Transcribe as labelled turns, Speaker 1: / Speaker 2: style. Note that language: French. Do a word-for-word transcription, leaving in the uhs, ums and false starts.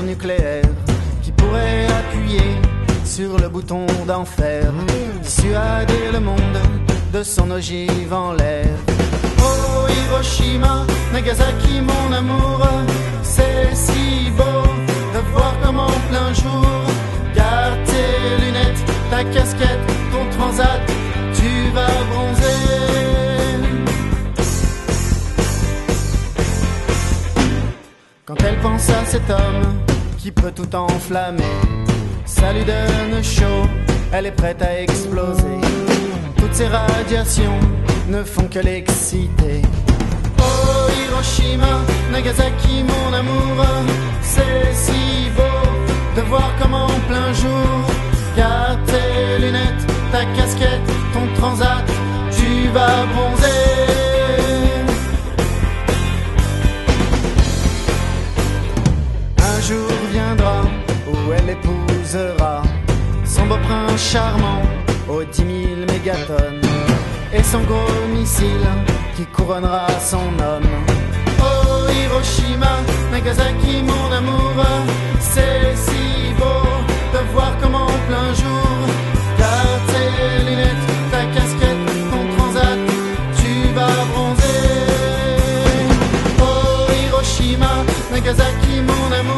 Speaker 1: nucléaire qui pourrait appuyer sur le bouton d'enfer, dissuader le monde de son ogive en l'air. Oh Hiroshima, Nagasaki mon amour, c'est si beau de voir comme en plein jour, garde tes lunettes, ta casquette, ton transat, tu vas bronzer. Quand elle pense à cet homme qui peut tout enflammer, ça lui donne chaud, elle est prête à exploser. Toutes ces radiations ne font que l'exciter. Oh Hiroshima, Nagasaki mon amour, c'est si beau de voir comme en plein jour, garde tes lunettes, ta casquette, ton transat, tu vas bronzer. Un jour viendra où elle épousera son beau prince charmant aux dix mille mégatonnes et son gros missile qui couronnera son homme. Oh Hiroshima, Nagasaki mon amour, c'est si beau de voir comme en plein jour, garde tes lunettes, ta casquette, ton transat, tu vas bronzer. Oh Hiroshima, Nagasaki mon amour,